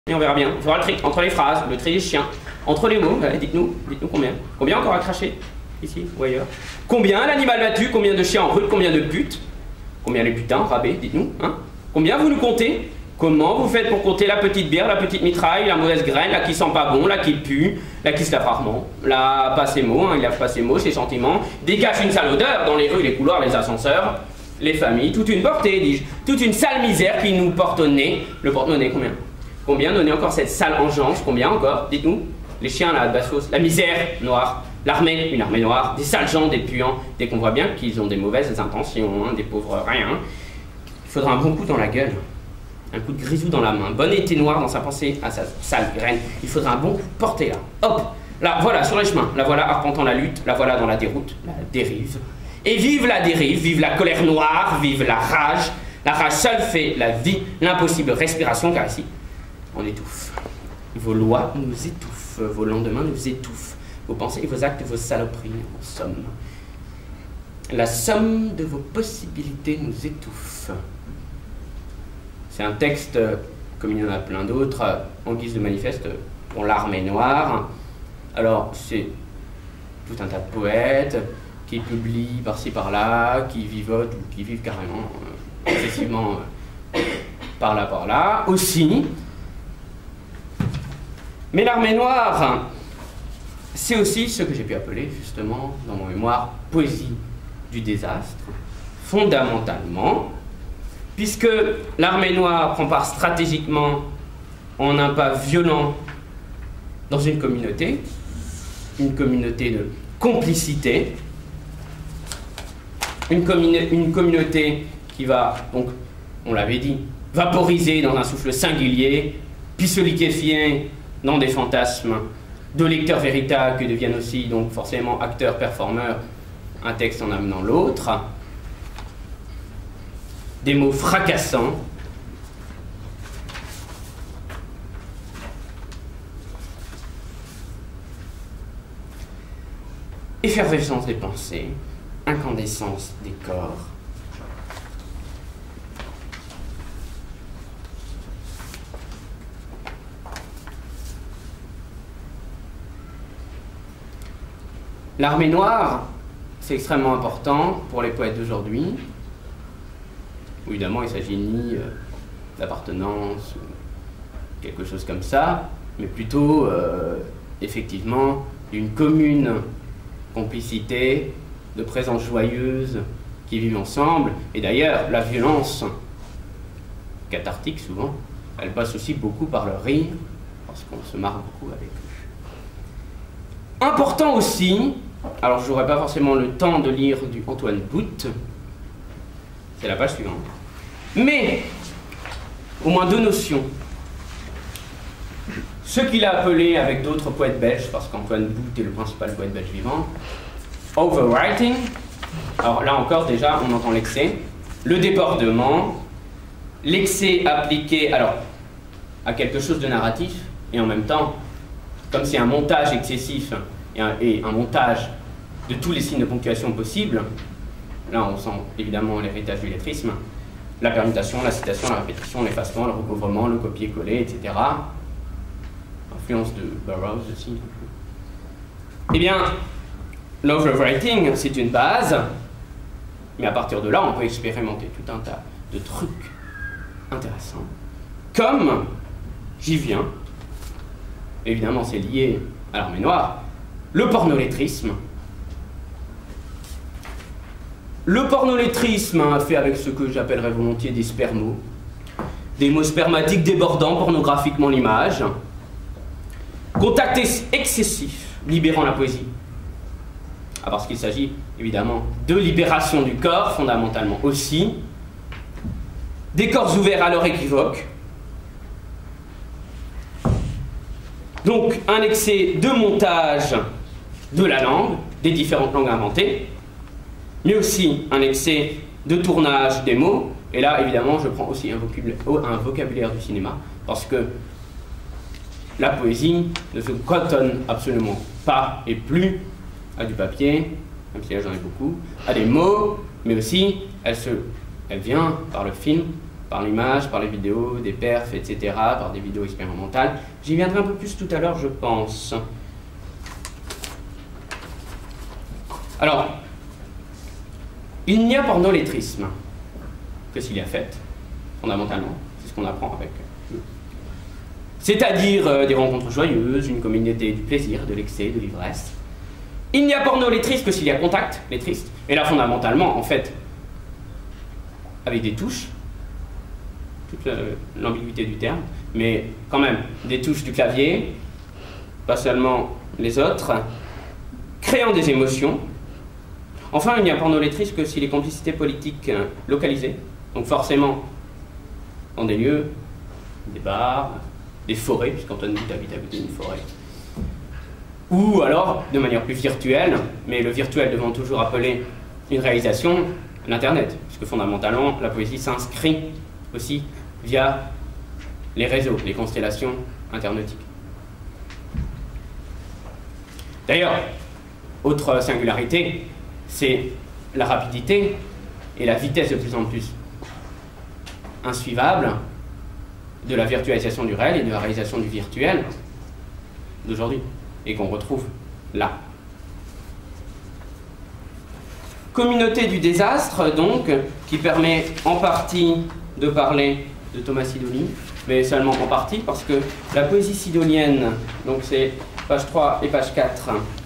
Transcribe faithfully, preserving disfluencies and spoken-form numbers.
Et on verra bien. On fera le tri entre les phrases, le tri des chiens, entre les mots. Allez, dites-nous, dites-nous combien. Combien encore à cracher? Ici ou ailleurs? Combien l'animal battu? Combien de chiens en route? Combien de putes? Combien les putains, rabais? Dites-nous, hein? Combien vous nous comptez? Comment vous faites pour compter la petite bière, la petite mitraille, la mauvaise graine, la qui sent pas bon, la qui pue, la qui se lave rarement, la pas ses mots, hein, il lave pas ses mots, ses sentiments, dégage une sale odeur dans les rues, les couloirs, les ascenseurs, les familles, toute une portée, dis-je, toute une sale misère qui nous porte au nez. Le porte-monnaie, combien? Combien donnez encore cette sale engeance? Combien encore? Dites-nous. Les chiens là, de basse-fosse, la misère noire, l'armée, une armée noire, des sales gens, des puants, dès qu'on voit bien qu'ils ont des mauvaises intentions, hein, des pauvres rien. Il faudra un bon coup dans la gueule. Un coup de grisou dans la main, bon été noir dans sa pensée à sa sale graine. Il faudra un bon coup porté là. Hop, là, voilà, sur les chemins. La voilà arpentant la lutte, la voilà dans la déroute, la dérive. Et vive la dérive, vive la colère noire, vive la rage. La rage seule fait la vie, l'impossible respiration, car ici, on étouffe. Vos lois nous étouffent, vos lendemains nous étouffent. Vos pensées, vos actes, vos saloperies, en somme. La somme de vos possibilités nous étouffe. C'est un texte, comme il y en a plein d'autres, en guise de manifeste pour l'armée noire. Alors, c'est tout un tas de poètes qui publient par-ci par-là, qui vivotent ou qui vivent carrément, euh, excessivement euh, par-là par-là, aussi. Mais l'armée noire, c'est aussi ce que j'ai pu appeler, justement, dans mon mémoire, poésie du désastre, fondamentalement. Puisque l'armée noire prend part stratégiquement en un pas violent dans une communauté, une communauté de complicité, une, commune, une communauté qui va, donc, on l'avait dit, vaporiser dans un souffle singulier, puis se liquéfier dans des fantasmes de lecteurs véritables que deviennent aussi, donc forcément, acteurs, performeurs, un texte en amenant l'autre. Des mots fracassants, effervescence des pensées, incandescence des corps. L'armée noire, c'est extrêmement important pour les poètes d'aujourd'hui. Évidemment, il ne s'agit ni euh, d'appartenance ou quelque chose comme ça, mais plutôt, euh, effectivement, d'une commune complicité, de présence joyeuse qui vivent ensemble. Et d'ailleurs, la violence cathartique, souvent, elle passe aussi beaucoup par le rire, parce qu'on se marre beaucoup avec eux. Important aussi, alors je n'aurai pas forcément le temps de lire du Antoine Boute, c'est la page suivante. Mais, au moins deux notions. Ce qu'il a appelé, avec d'autres poètes belges, parce qu'Antoine Boute est le principal poète belge vivant, overwriting. Alors là encore, déjà, on entend l'excès. Le débordement. L'excès appliqué, alors, à quelque chose de narratif, et en même temps, comme c'est un montage excessif, et un, et un montage de tous les signes de ponctuation possibles, là on sent évidemment l'héritage du lettrisme, la permutation, la citation, la répétition, l'effacement, le recouvrement, le copier-coller, et cetera. Influence de Burroughs aussi. Eh bien, l'overwriting, c'est une base, mais à partir de là, on peut expérimenter tout un tas de trucs intéressants. Comme, j'y viens, évidemment c'est lié à l'armée noire, le pornolétrisme. Le pornolétrisme a fait avec ce que j'appellerais volontiers des spermos, des mots spermatiques débordant pornographiquement l'image, contact excessif, libérant la poésie. Ah, parce qu'il s'agit évidemment de libération du corps, fondamentalement aussi, des corps ouverts à leur équivoque, donc un excès de montage de la langue, des différentes langues inventées, mais aussi un excès de tournage des mots. Et là, évidemment, je prends aussi un vocabulaire, un vocabulaire du cinéma, parce que la poésie ne se cantonne absolument pas et plus à du papier, même si là j'en ai beaucoup, à des mots, mais aussi elle, se, elle vient par le film par l'image, par les vidéos, des perfs, et cetera, par des vidéos expérimentales. J'y viendrai un peu plus tout à l'heure, je pense. Alors, il n'y a pornolétrisme que s'il y a fête, fondamentalement. C'est ce qu'on apprend avec. C'est-à-dire euh, des rencontres joyeuses, une communauté du plaisir, de l'excès, de l'ivresse. Il n'y a pornolétrisme que s'il y a contact, lettriste. Et là, fondamentalement, en fait, avec des touches, toute l'ambiguïté du terme, mais quand même, des touches du clavier, pas seulement les autres, créant des émotions. Enfin, il n'y a pornolétrisme que si les complicités politiques euh, localisées, donc forcément dans des lieux, des bars, des forêts, puisqu'Antoine Bout habite à côté d'une forêt, ou alors de manière plus virtuelle, mais le virtuel devant toujours appeler une réalisation, l'Internet, puisque fondamentalement la poésie s'inscrit aussi via les réseaux, les constellations internautiques. D'ailleurs, autre singularité, c'est la rapidité et la vitesse de plus en plus insuivable de la virtualisation du réel et de la réalisation du virtuel d'aujourd'hui, et qu'on retrouve là. Communauté du désastre, donc, qui permet en partie de parler de Thomas Sidonie, mais seulement en partie, parce que la poésie sidonienne, donc c'est page trois et page quatre,